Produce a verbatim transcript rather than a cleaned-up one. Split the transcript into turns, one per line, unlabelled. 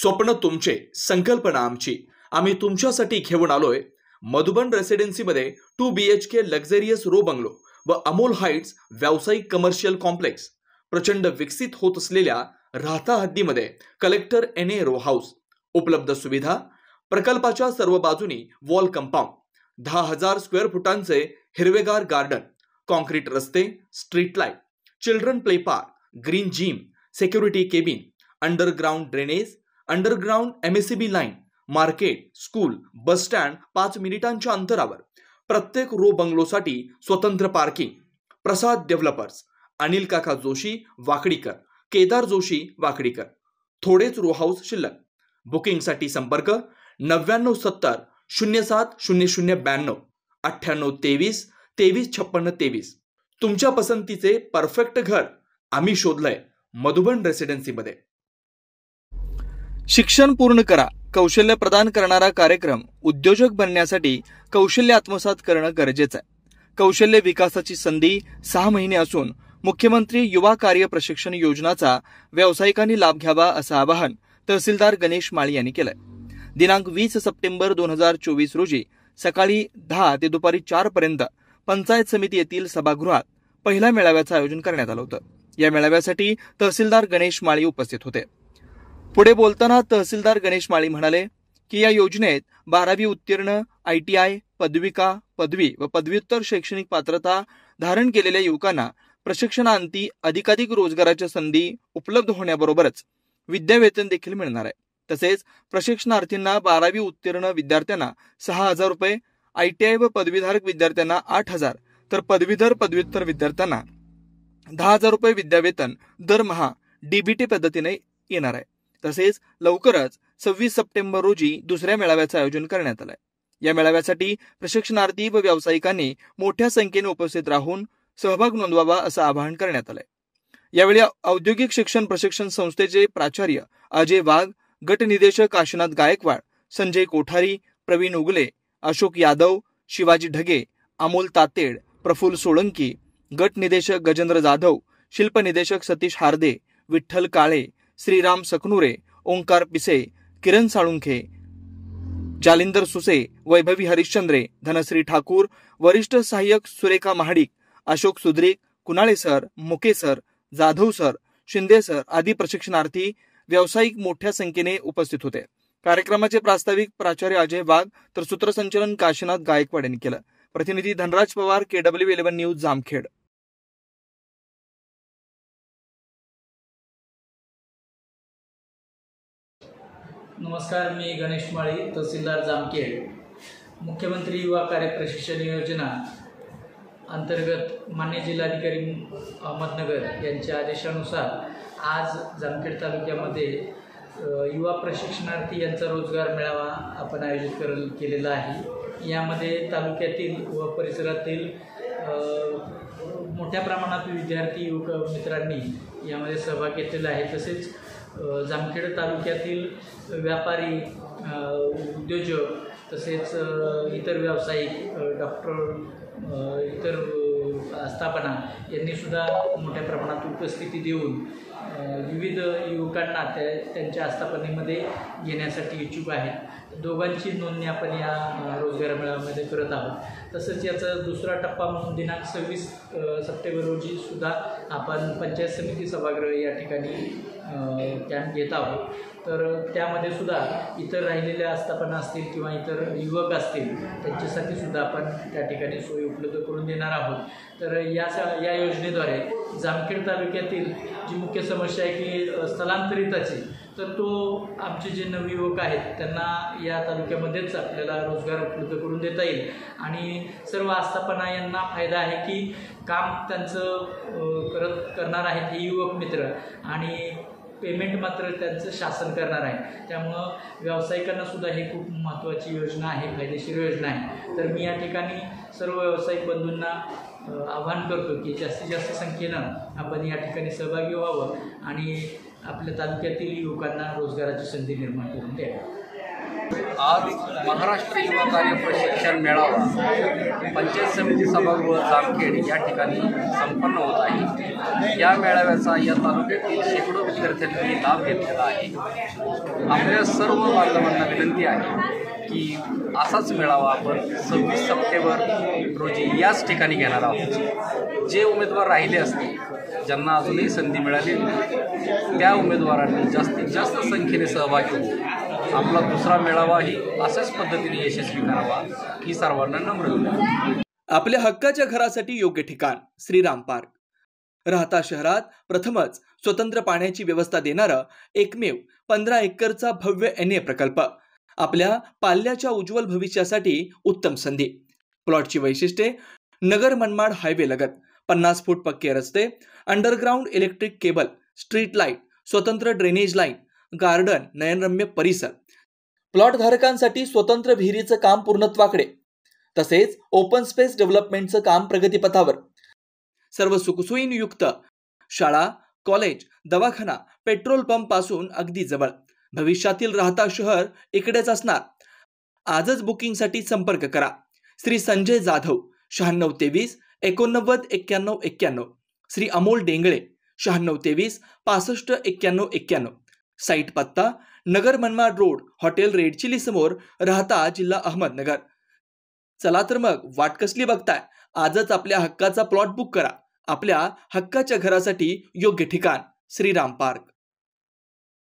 स्वप्न तुमचे, संकल्पना आमची. आम्ही तुमच्यासाठी घेऊन आलोय मधुबन रेसिडेन्सीमध्ये two B H K luxurious row bungalow व अमोल हाइट्स व्यावसायिक कमर्शियल कॉम्प्लेक्स. प्रचंड विकसित होत असलेल्या राहता हद्दीमध्ये collector N A row house. उपलब्ध सुविधा: प्रकल्पाच्या सर्व बाजूनी वॉल कंपाऊंड, दहा हजार स्क्वेअर फुटांचे हिरवेगार गार्डन, कॉन्क्रीट रस्ते, street light, children play park, green gym, security cabin, underground drainage, underground M S C B line, market, school, bus stand पाच मिनिटांच्या अंतरावर. प्रत्येक रो बंगलोसाठी स्वतंत्र पार्किंग. प्रसाद डेव्हलपर्स, अनिल काका जोशी वाकडीकर, केदार जोशी वाकडीकर. थोडेच रो हाऊस शिल्लक. बुकिंगसाठी संपर्क नव्याण्णव सत्तर शून्य सात शून्य शून्य ब्याण्णव अठ्ठ्याण्णव तेवीस तेवीस छप्पन्न तेवीस. तुमच्या पसंतीचे परफेक्ट घर आम्ही शोधलंय मधुबन रेसिडेन्सीमध्ये. शिक्षण पूर्ण करा, कौशल्य प्रदान करणारा कार्यक्रम. उद्योजक बनण्यासाठी कौशल्य आत्मसात करणं गरजेचं आहे. कौशल्य विकासाची संधी सहा महिने असून मुख्यमंत्री युवा कार्य प्रशिक्षण योजनाचा व्यावसायिकांनी लाभ घ्यावा असं आवाहन तहसीलदार गणेश माळी यांनी केलंय. दिनांक वीस सप्टेंबर दोन हजार चोवीस रोजी सकाळी दहा ते दुपारी चार पर्यंत पंचायत समिती येथील सभागृहात पहिल्या मेळाव्याचं आयोजन करण्यात आलं होतं. या मेळाव्यासाठी तहसीलदार गणेश माळी उपस्थित होते. पुढे बोलताना तहसीलदार गणेश माळी म्हणाले की या योजनेत बारावी उत्तीर्ण, आयटीआय, पदविका, पदवी व पदव्युत्तर शैक्षणिक पात्रता धारण केलेल्या युवकांना प्रशिक्षणाअंती अधिकाधिक रोजगाराच्या संधी उपलब्ध होण्याबरोबरच विद्यावेतन देखील मिळणार आहे. तसेच प्रशिक्षणार्थींना बारावी उत्तीर्ण विद्यार्थ्यांना सहा हजार रुपये, आयटीआय व पदवीधारक विद्यार्थ्यांना आठ हजार तर पदवीधर पदव्युत्तर विद्यार्थ्यांना दहा हजार रुपये विद्यावेतन दरमहा डीबीटी पद्धतीने येणार आहे. तसेच लवकरच सव्वीस सप्टेंबर रोजी दुसऱ्या मेळाव्याचं आयोजन करण्यात आलंय. या मेळाव्यासाठी प्रशिक्षणार्थी व व्यावसायिकांनी मोठ्या संख्येने उपस्थित राहून सहभाग नोंदवावा असं आवाहन करण्यात आलंय. यावेळी औद्योगिक शिक्षण प्रशिक्षण संस्थेचे प्राचार्य अजय वाघ, गट निदेशक काशीनाथ गायकवाड, संजय कोठारी, प्रवीण उगले, अशोक यादव, शिवाजी ढगे, अमोल तातेड, प्रफुल्ल सोळंकी, गट निदेशक गजेंद्र जाधव, शिल्प निदेशक सतीश हार्दे, विठ्ठल काळे, श्रीराम सकनुरे, ओंकार पिसे, किरण साळुंखे, जालिंदर सुसे, वैभवी हरिश्चंद्रे, धनश्री ठाकूर, वरिष्ठ सहाय्यक Surekha Mahadik, Ashok Sudrik, Kunale sir, Muke sir, Jadhav sir, Shinde sir आदी प्रशिक्षणार्थी व्यावसायिक मोठ्या संख्येने उपस्थित होते. कार्यक्रमाचे प्रास्ताविक प्राचार्य अजय वाघ तर सूत्रसंचालन काशीनाथ गायकवाड यांनी केलं. प्रतिनिधी Dhanraj Pawar, KW eleven news, Jamkhed.
नमस्कार, मी गणेश माळी, तहसीलदार जामखेड. मुख्यमंत्री युवा कार्य प्रशिक्षण योजना अंतर्गत मान्य जिल्हाधिकारी अहमदनगर यांच्या आदेशानुसार आज जामखेड तालुक्यामध्ये युवा प्रशिक्षणार्थी यांचा रोजगार मेळावा आपण आयोजित कर केलेला आहे. यामध्ये तालुक्यातील व परिसरातील मोठ्या प्रमाणात विद्यार्थी युवक मित्रांनी यामध्ये सहभाग घेतलेला आहे. तसेच जामखेड तालुक्यातील व्यापारी, उद्योजक तसेच इतर व्यावसायिक, डॉक्टर, इतर आस्थापना यांनी सुद्धा मोठ्या प्रमाणात उपस्थिती देऊन विविध युवकांना त्या त्यांच्या आस्थापनेमध्ये घेण्यासाठी इच्छुक आहेत. दोघांची नोंदणी आपण या रोजगार मेळाव्यामध्ये करत आहोत. तसंच याचा दुसरा टप्पा म्हणून दिनांक सव्वीस सप्टेंबर रोजी सुद्धा आपण पंचायत समिती सभागृह या ठिकाणी कॅम्प घेत आहोत. तर त्यामध्ये सुद्धा इतर राहिलेल्या आस्थापना असतील किंवा इतर युवक असतील त्यांच्यासाठी सुद्धा आपण त्या ठिकाणी सोयी उपलब्ध करून देणार आहोत. तर या या योजनेद्वारे जामखेड तालुक्यातील जी मुख्य समस्या आहे की स्थलांतरिताची, तर तो आमचे जे नवयुवक आहेत त्यांना या तालुक्यामध्येच आपल्याला रोजगार उपलब्ध करून देता येईल. आणि सर्व आस्थापना यांना फायदा आहे की काम त्यांचं करत करणार आहेत हे युवक मित्र आणि पेमेंट मात्र त्यांचं शासन करणार आहे. त्यामुळं व्यावसायिकांना सुद्धा हे खूप महत्त्वाची योजना आहे, फायदेशीर योजना आहे. तर मी या ठिकाणी सर्व व्यावसायिक बंधूंना आवाहन करतो की जास्तीत जास्त संख्येनं आपण या ठिकाणी सहभागी व्हावं आणि आपल्या तालुक्यातील युवकांना रोजगाराची संधी निर्माण करून द्यावी.
आज महाराष्ट्र युवा कार्य प्रशिक्षण मेळावा पंचायत समिती सभागृह जामखेड या ठिकाणी संपन्न होत आहे। या मेळाव्याचा या तालुक्यातील शेकडो विद्यार्थ्यांनी लाभ घेतलेला आहे। आपल्या सर्व बांधवांना विनंती आहे की असाच मेळावा आपण सव्वीस सप्टेंबर रोजी याच ठिकाणी घेणार आहोत। जे उमेदवार राहिले असतील, ज्यांना अजूनही संधी मिळाली नाही, त्या उमेदवारांनी जास्तीत जास्त संख्येने सहभागी होऊन आपला दुसरा मेळावाही अशाच पद्धतीने यशस्वी करावा ही सर्वांना नम्र विनंती।
आपल्या हक्काच्या घरासाठी योग्य ठिकाण श्रीराम पार्क। राहता शहरात प्रथमच स्वतंत्र पाण्याची व्यवस्था देणारा एकमेव पंधरा एकरचा भव्य एन ए प्रकल्प। आपल्या पाल्याच्या उज्ज्वल भविष्यासाठी उत्तम संधी। प्लॉटची वैशिष्ट्ये: नगर मनमाड हायवे लगत, पन्नास फूट पक्के रस्ते, underground electric cable, street light, स्वतंत्र ड्रेनेज लाईन, गार्डन, नयनरम्य परिसर। प्लॉट धारकांसाठी स्वतंत्र विहिरीचं काम पूर्णत्वाकडे, तसेच ओपन स्पेस डेव्हलपमेंटचं काम प्रगतीपथावर। सर्व सुखसोयींयुक्त शाळा, कॉलेज, दवाखाना, पेट्रोल पंप पासून अगदी जवळ। भविष्यातील राहता शहर इकडेच असणार। आजच बुकिंगसाठी संपर्क करा श्री संजय जाधव शहाण्णव तेवीस एकोणनव्वद एक्क्याण्णव एक्क्याण्णव, श्री अमोल डेंगळे शहाण्णव तेवीस पासष्ट एक्क्याण्णव एक्क्याण्णव। साईट पत्ता: Nagar Manmad road, hotel red chilli समोर, राहता जिल्हा अहमदनगर। चला तर मग वाट कसली बघताय, आजच आपल्या हक्काचा प्लॉट बुक करा। आपल्या हक्काच्या घरासाठी योग्य ठिकाण श्रीराम पार्क।